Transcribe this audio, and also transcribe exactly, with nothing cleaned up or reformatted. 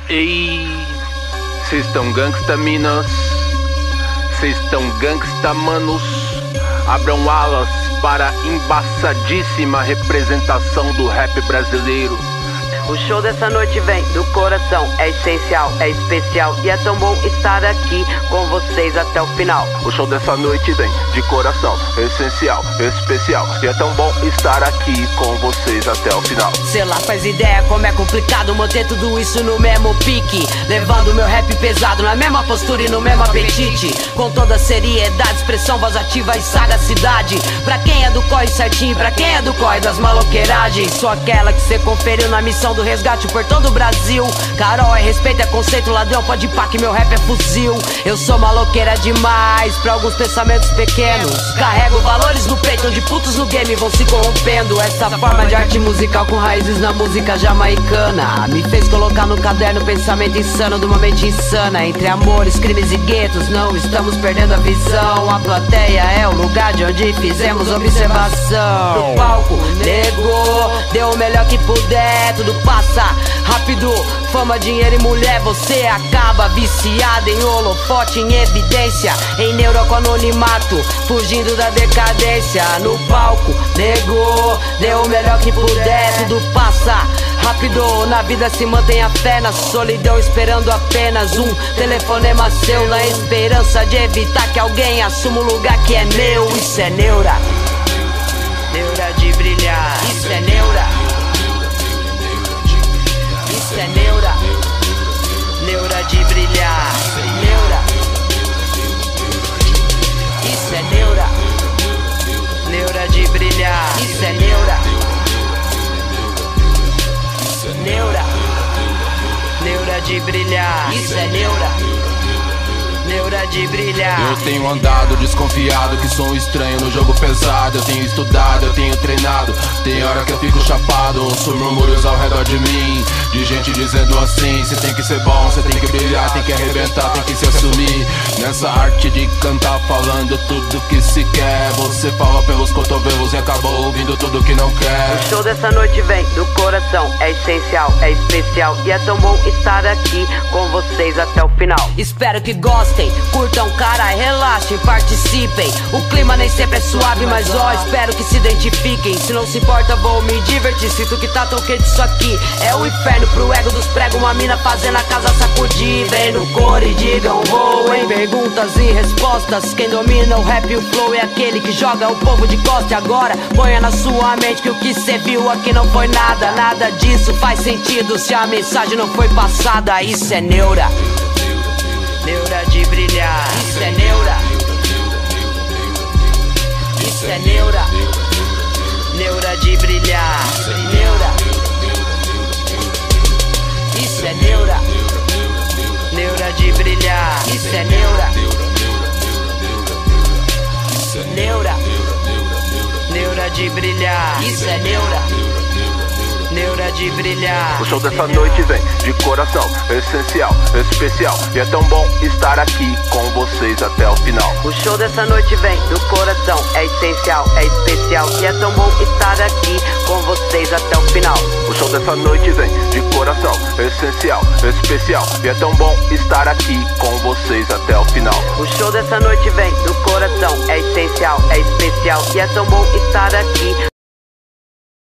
Ei, cês tão gangsta, minas, cês tão gangsta, manos. Abram alas para embaçadíssima representação do rap brasileiro. O show dessa noite vem do coração, é essencial, é especial e é tão bom estar aqui com vocês até o final. O show dessa noite vem de coração, essencial, especial e é tão bom estar aqui com vocês até o final. Cê lá faz ideia como é complicado manter tudo isso no mesmo pique, levando meu rap pesado na mesma postura e no mesmo apetite, com toda seriedade, expressão, voz ativa e sagacidade. Pra quem é do corre certinho, pra quem é do corre das maloqueiragens, sou aquela que cê conferiu na missão do resgate por todo o Brasil. Carol é respeito, é conceito, ladrão, pode pá que meu rap é fuzil. Eu sou maloqueira demais pra alguns pensamentos pequenos, carrego valores no peito onde putos no game vão se corrompendo. Essa forma de arte musical com raízes na música jamaicana me fez colocar no caderno pensamento insano de uma mente insana. Entre amores, crimes e guetos não estamos perdendo a visão. A plateia é o lugar de onde fizemos observação. No palco, negou, deu o melhor que puder, tudo passa rápido, fama, dinheiro e mulher. Você acaba viciado em holofote, em evidência, em neuro com anonimato, fugindo da decadência. No palco, negou, deu o melhor que puder, tudo passa rápido, na vida se mantém a fé, na solidão esperando apenas um telefonema seu, na esperança de evitar que alguém assuma o lugar que é meu. Isso é neura, neura de brilhar. Isso é neura, isso é neura, neura de brilhar. Neura, isso é neura, neura de brilhar. Isso é neura, neura, neura de brilhar. Isso é neura, neura de brilhar. Eu tenho andado desconfiado que sou um estranho no jogo pesado. Eu tenho estudado, eu tenho treinado, tem hora que eu fico chapado. Ouço murmúrios ao redor de mim, de gente dizendo assim: cê tem que ser bom, cê tem que brilhar, tem que arrebentar, tem que se assumir. Nessa arte de cantar falando tudo que se quer, você fala pelos cotovelos e acaba ouvindo tudo que não quer. O show dessa noite vem do coração, é essencial, é especial e é tão bom estar aqui com vocês até o final. Espero que gostem, curtam, cara, relaxem, participem. O clima nem sempre é suave, mas ó, espero que se identifiquem. Se não se importa, vou me divertir, sinto que tá tão quente isso aqui. É o inferno pro ego dos pregos, uma mina fazendo a casa sacudir. Vem no coro e digam vou em perguntas e respostas. Quem domina o rap e o flow é aquele que joga o povo de costa. E agora ponha na sua mente que o que cê viu aqui não foi nada. Nada disso faz sentido se a mensagem não foi passada. Isso é neura, neura de brilhar. Isso é neura, isso é neura, neura de brilhar. Neura, isso é neura, neura de brilhar. Isso é neura, neura, neura de brilhar. Isso é neura, neura de brilhar. O show dessa noite vem de coração, essencial, especial e é tão bom estar aqui com vocês até o final. O show dessa noite vem do coração, é essencial, é especial e é tão bom estar aqui com vocês até o final. O show dessa noite vem de coração, essencial, especial e é tão bom estar aqui com vocês até o final. O show dessa noite vem do coração, é essencial, é especial e é tão bom estar aqui